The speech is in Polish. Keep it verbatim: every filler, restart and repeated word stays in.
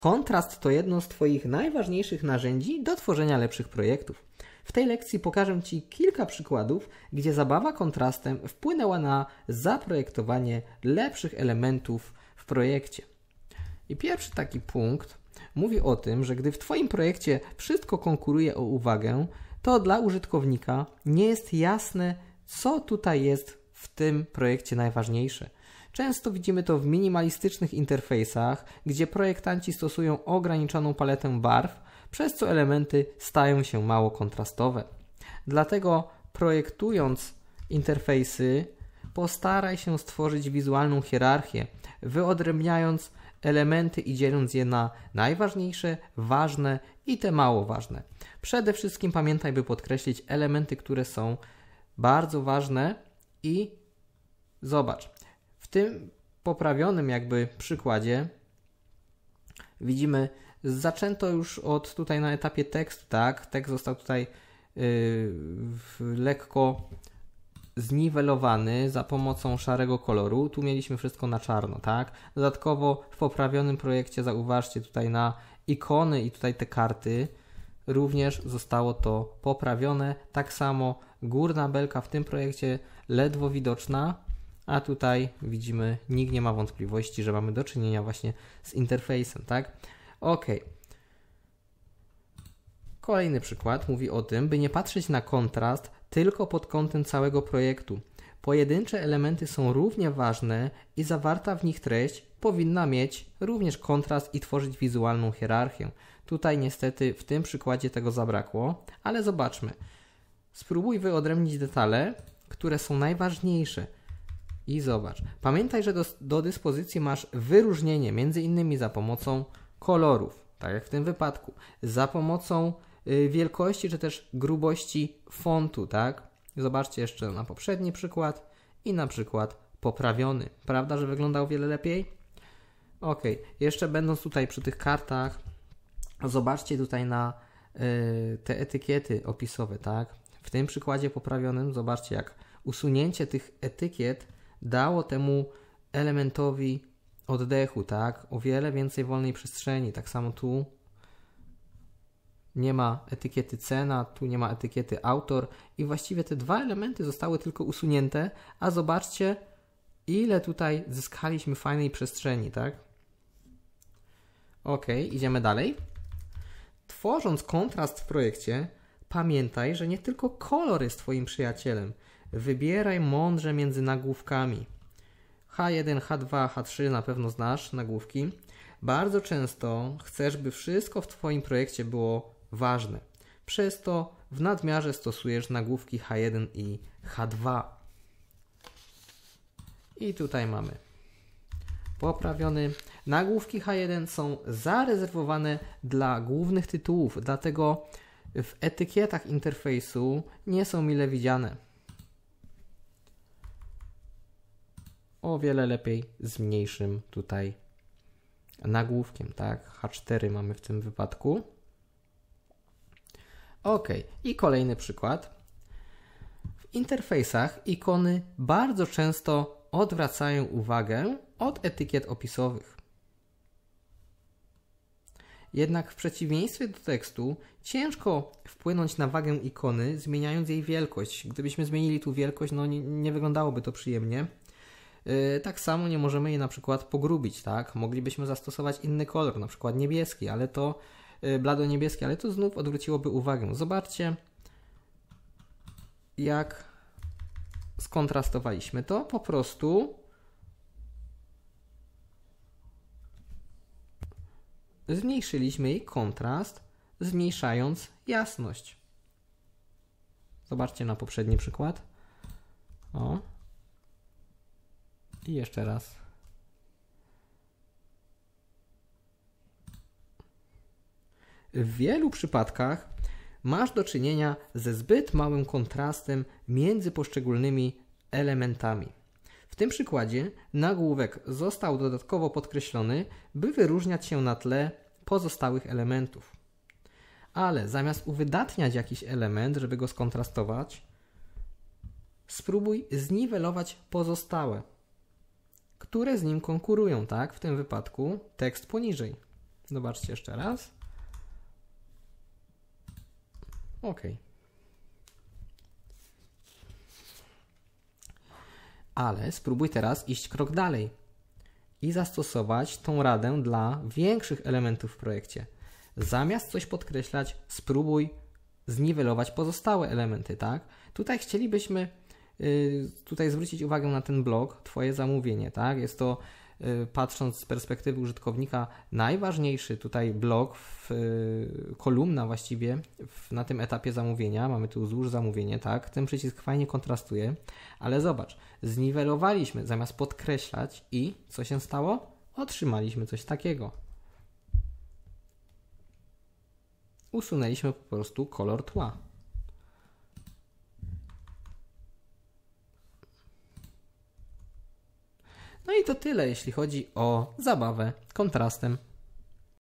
Kontrast to jedno z Twoich najważniejszych narzędzi do tworzenia lepszych projektów. W tej lekcji pokażę Ci kilka przykładów, gdzie zabawa kontrastem wpłynęła na zaprojektowanie lepszych elementów w projekcie. I pierwszy taki punkt mówi o tym, że gdy w Twoim projekcie wszystko konkuruje o uwagę, to dla użytkownika nie jest jasne, co tutaj jest w tym projekcie najważniejsze. Często widzimy to w minimalistycznych interfejsach, gdzie projektanci stosują ograniczoną paletę barw, przez co elementy stają się mało kontrastowe. Dlatego projektując interfejsy, postaraj się stworzyć wizualną hierarchię, wyodrębniając elementy i dzieląc je na najważniejsze, ważne i te mało ważne. Przede wszystkim pamiętaj, by podkreślić elementy, które są bardzo ważne i zobacz, w tym poprawionym jakby przykładzie widzimy, zaczęto już od tutaj na etapie tekstu, tak? Tekst został tutaj yy, lekko zniwelowany za pomocą szarego koloru. Tu mieliśmy wszystko na czarno, tak? Dodatkowo w poprawionym projekcie zauważcie tutaj na ikony i tutaj te karty również zostało to poprawione. Tak samo górna belka w tym projekcie ledwo widoczna, a tutaj widzimy, nikt nie ma wątpliwości, że mamy do czynienia właśnie z interfejsem, tak? Ok. Kolejny przykład mówi o tym, by nie patrzeć na kontrast tylko pod kątem całego projektu. Pojedyncze elementy są równie ważne i zawarta w nich treść powinna mieć również kontrast i tworzyć wizualną hierarchię. Tutaj niestety w tym przykładzie tego zabrakło, ale zobaczmy. Spróbuj wyodrębnić detale, które są najważniejsze. I zobacz. Pamiętaj, że do, do dyspozycji masz wyróżnienie, między innymi za pomocą kolorów, tak jak w tym wypadku, za pomocą y, wielkości czy też grubości fontu, tak? Zobaczcie jeszcze na poprzedni przykład i na przykład poprawiony. Prawda, że wyglądał wiele lepiej? Ok, jeszcze będąc tutaj przy tych kartach, zobaczcie tutaj na y, te etykiety opisowe, tak? W tym przykładzie poprawionym, zobaczcie, jak usunięcie tych etykiet dało temu elementowi oddechu, tak? O wiele więcej wolnej przestrzeni. Tak samo tu nie ma etykiety cena, tu nie ma etykiety autor i właściwie te dwa elementy zostały tylko usunięte, a zobaczcie, ile tutaj zyskaliśmy fajnej przestrzeni, tak? Ok, idziemy dalej. Tworząc kontrast w projekcie, pamiętaj, że nie tylko kolor jest Twoim przyjacielem. Wybieraj mądrze między nagłówkami. H jeden, H dwa, H trzy na pewno znasz nagłówki. Bardzo często chcesz, by wszystko w Twoim projekcie było ważne. Przez to w nadmiarze stosujesz nagłówki H jeden i H dwa. I tutaj mamy poprawiony. Nagłówki H jeden są zarezerwowane dla głównych tytułów, dlatego w etykietach interfejsu nie są mile widziane. O wiele lepiej z mniejszym tutaj nagłówkiem, tak? H cztery mamy w tym wypadku. Ok, i kolejny przykład. W interfejsach ikony bardzo często odwracają uwagę od etykiet opisowych. Jednak w przeciwieństwie do tekstu ciężko wpłynąć na wagę ikony, zmieniając jej wielkość. Gdybyśmy zmienili tu wielkość, no nie, nie wyglądałoby to przyjemnie. Yy, tak samo nie możemy jej na przykład pogrubić, tak? Moglibyśmy zastosować inny kolor, na przykład niebieski, ale to yy, blado-niebieski, ale to znów odwróciłoby uwagę. Zobaczcie, jak skontrastowaliśmy to. Po prostu zmniejszyliśmy jej kontrast, zmniejszając jasność. Zobaczcie na poprzedni przykład. O. I jeszcze raz. W wielu przypadkach masz do czynienia ze zbyt małym kontrastem między poszczególnymi elementami. W tym przykładzie nagłówek został dodatkowo podkreślony, by wyróżniać się na tle pozostałych elementów. Ale zamiast uwydatniać jakiś element, żeby go skontrastować, spróbuj zniwelować pozostałe, które z nim konkurują, tak? W tym wypadku tekst poniżej. Zobaczcie jeszcze raz. OK. Ale spróbuj teraz iść krok dalej i zastosować tą radę dla większych elementów w projekcie. Zamiast coś podkreślać, spróbuj zniwelować pozostałe elementy, tak? Tutaj chcielibyśmy yy, tutaj zwrócić uwagę na ten blok, Twoje zamówienie, tak? Jest to, yy, patrząc z perspektywy użytkownika, najważniejszy tutaj blok, w, yy, kolumna właściwie w, na tym etapie zamówienia. Mamy tu złóż zamówienie, tak? Ten przycisk fajnie kontrastuje, ale zobacz, zniwelowaliśmy zamiast podkreślać i co się stało? Otrzymaliśmy coś takiego. Usunęliśmy po prostu kolor tła. No i to tyle, jeśli chodzi o zabawę kontrastem.